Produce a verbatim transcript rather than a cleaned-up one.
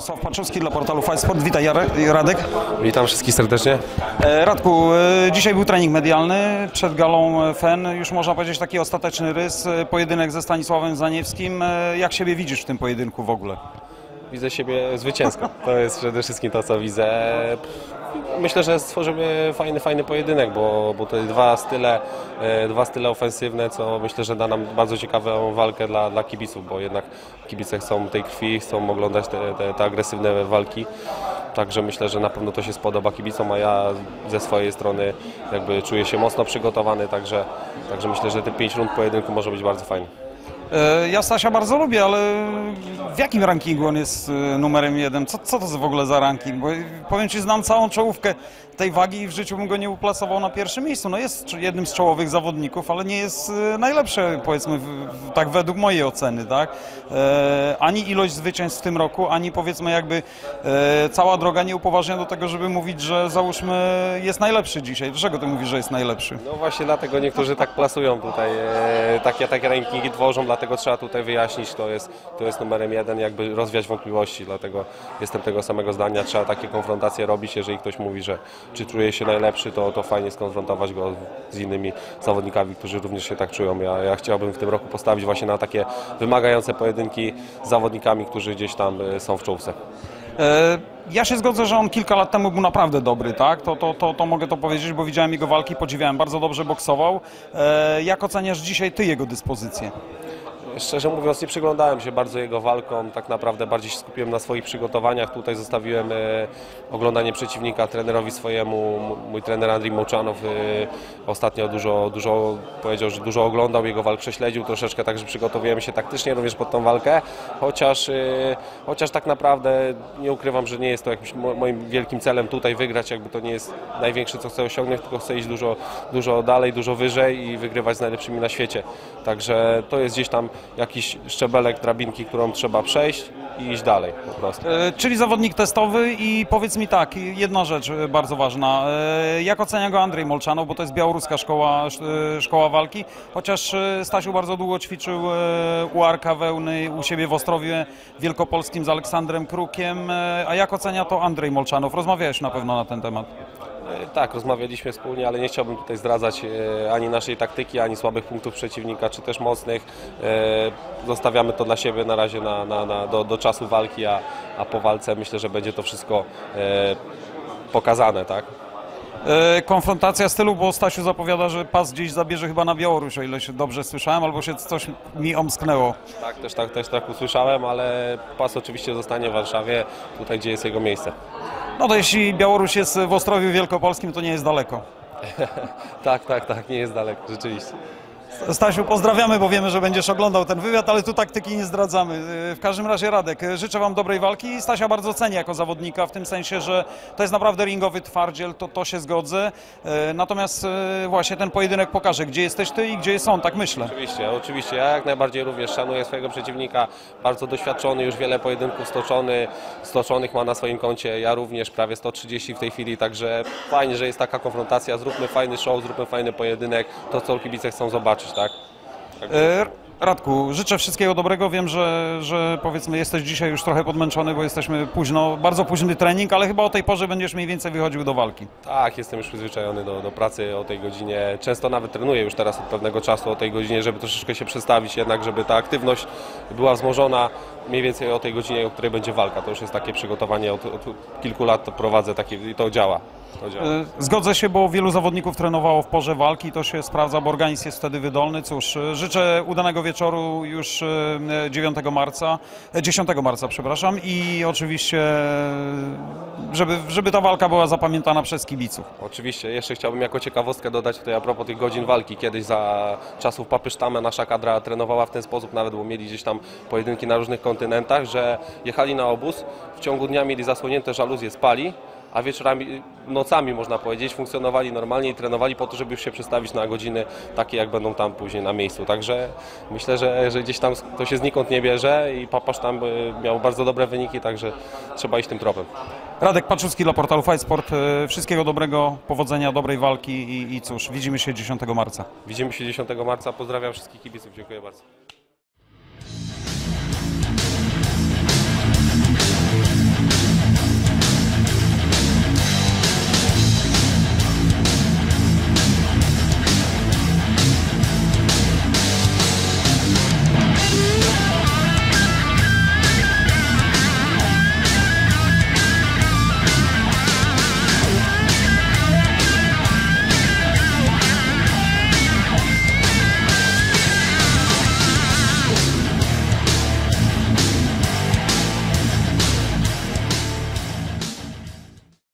Radosław Paczowski dla portalu Fight Sport. Witaj Radek. Witam wszystkich serdecznie. Radku, dzisiaj był trening medialny przed galą F E N. Już można powiedzieć taki ostateczny rys. Pojedynek ze Stanisławem Zaniewskim. Jak siebie widzisz w tym pojedynku w ogóle? Widzę siebie zwycięsko. To jest przede wszystkim to, co widzę. Myślę, że stworzymy fajny, fajny pojedynek, bo, bo to dwa style, dwa style ofensywne, co myślę, że da nam bardzo ciekawą walkę dla, dla kibiców, bo jednak kibice chcą tej krwi, chcą oglądać te, te, te agresywne walki. Także myślę, że na pewno to się spodoba kibicom, a ja ze swojej strony jakby czuję się mocno przygotowany, także, także myślę, że te pięć rund pojedynku może być bardzo fajny. Ja Stasia bardzo lubię, ale w jakim rankingu on jest numerem jeden? Co, co to w ogóle za ranking? Bo powiem Ci, znam całą czołówkę tej wagi i w życiu bym go nie uplasował na pierwszym miejscu. No jest jednym z czołowych zawodników, ale nie jest najlepszy, powiedzmy, w, w, tak według mojej oceny, tak? E, ani ilość zwycięstw w tym roku, ani powiedzmy jakby e, cała droga nie upoważnia do tego, żeby mówić, że załóżmy jest najlepszy dzisiaj. Dlaczego Ty mówisz, że jest najlepszy? No właśnie dlatego niektórzy tak plasują tutaj, e, takie, takie rankingi tworzą, dlatego trzeba tutaj wyjaśnić, to jest, to jest numerem jeden, jakby rozwiać wątpliwości, dlatego jestem tego samego zdania, trzeba takie konfrontacje robić, jeżeli ktoś mówi, że czy czuje się najlepszy, to, to fajnie skonfrontować go z innymi zawodnikami, którzy również się tak czują. Ja, ja chciałbym w tym roku postawić właśnie na takie wymagające pojedynki z zawodnikami, którzy gdzieś tam są w czołówce. Ja się zgodzę, że on kilka lat temu był naprawdę dobry, tak? To, to, to, to mogę to powiedzieć, bo widziałem jego walki, podziwiałem, bardzo dobrze boksował. Jak oceniasz dzisiaj Ty jego dyspozycję? Szczerze mówiąc, nie przyglądałem się bardzo jego walkom, tak naprawdę bardziej się skupiłem na swoich przygotowaniach. Tutaj zostawiłem e, oglądanie przeciwnika trenerowi swojemu. Mój trener Andrzej Mołczanow e, ostatnio dużo, dużo powiedział, że dużo oglądał jego walk, prześledził troszeczkę, także przygotowujemy się taktycznie również pod tą walkę, chociaż, e, chociaż tak naprawdę nie ukrywam, że nie jest to jakimś moim wielkim celem tutaj wygrać, jakby to nie jest największe, co chcę osiągnąć, tylko chcę iść dużo, dużo dalej, dużo wyżej i wygrywać z najlepszymi na świecie. Także to jest gdzieś tam jakiś szczebelek drabinki, którą trzeba przejść i iść dalej po prostu. E, czyli zawodnik testowy i powiedz mi tak, jedna rzecz bardzo ważna. E, jak ocenia go Andrzej Mołczanow, bo to jest białoruska szkoła, e, szkoła walki, chociaż Stasiu bardzo długo ćwiczył e, u Arka Wełny, u siebie w Ostrowie Wielkopolskim z Aleksandrem Krukiem. E, a jak ocenia to Andrzej Mołczanow? Rozmawiałeś na pewno na ten temat. Tak, rozmawialiśmy wspólnie, ale nie chciałbym tutaj zdradzać ani naszej taktyki, ani słabych punktów przeciwnika, czy też mocnych. Zostawiamy to dla siebie na razie na, na, na, do, do czasu walki, a, a po walce myślę, że będzie to wszystko pokazane, tak? Konfrontacja stylu, bo Stasiu zapowiada, że pas gdzieś zabierze chyba na Białoruś, o ile się dobrze słyszałem, albo się coś mi omsknęło. Tak, też tak, też tak usłyszałem, ale pas oczywiście zostanie w Warszawie, tutaj gdzie jest jego miejsce. No to jeśli Białoruś jest w Ostrowiu Wielkopolskim, to nie jest daleko. Tak, tak, tak, nie jest daleko, rzeczywiście. Stasiu, pozdrawiamy, bo wiemy, że będziesz oglądał ten wywiad, ale tu taktyki nie zdradzamy. W każdym razie Radek, życzę Wam dobrej walki. Stasia bardzo cenię jako zawodnika, w tym sensie, że to jest naprawdę ringowy twardziel, to, to się zgodzę. Natomiast właśnie ten pojedynek pokaże, gdzie jesteś Ty i gdzie jest on, tak myślę. Oczywiście, oczywiście. Ja jak najbardziej również szanuję swojego przeciwnika, bardzo doświadczony, już wiele pojedynków stoczony, stoczonych ma na swoim koncie. Ja również prawie sto trzydzieści w tej chwili, także fajnie, że jest taka konfrontacja. Zróbmy fajny show, zróbmy fajny pojedynek, to co kibice chcą zobaczyć. Tak? Tak. Radku, życzę wszystkiego dobrego. Wiem, że, że powiedzmy jesteś dzisiaj już trochę podmęczony, bo jesteśmy późno, bardzo późny trening, ale chyba o tej porze będziesz mniej więcej wychodził do walki. Tak, jestem już przyzwyczajony do, do pracy o tej godzinie. Często nawet trenuję już teraz od pewnego czasu o tej godzinie, żeby troszeczkę się przestawić, jednak żeby ta aktywność była wzmożona mniej więcej o tej godzinie, o której będzie walka. To już jest takie przygotowanie, od, od kilku lat to prowadzę takie, i to działa. To działa. Zgodzę się, bo wielu zawodników trenowało w porze walki, to się sprawdza, bo organizm jest wtedy wydolny. Cóż, życzę udanego wieczoru już dziewiątego marca, dziesiątego marca, przepraszam, i oczywiście, żeby, żeby ta walka była zapamiętana przez kibiców. Oczywiście, jeszcze chciałbym jako ciekawostkę dodać tutaj a propos tych godzin walki. Kiedyś za czasów Papy Sztama nasza kadra trenowała w ten sposób, nawet bo mieli gdzieś tam pojedynki na różnych kontynentach, że jechali na obóz, w ciągu dnia mieli zasłonięte żaluzje, spali, a wieczorami, nocami można powiedzieć, funkcjonowali normalnie i trenowali po to, żeby już się przestawić na godziny takie, jak będą tam później na miejscu. Także myślę, że, że gdzieś tam to się znikąd nie bierze i Papasz tam miał bardzo dobre wyniki, także trzeba iść tym tropem. Radek Paczowski dla portalu Fight Sport. Wszystkiego dobrego, powodzenia, dobrej walki i, i cóż, widzimy się dziesiątego marca. Widzimy się dziesiątego marca. Pozdrawiam wszystkich kibiców. Dziękuję bardzo.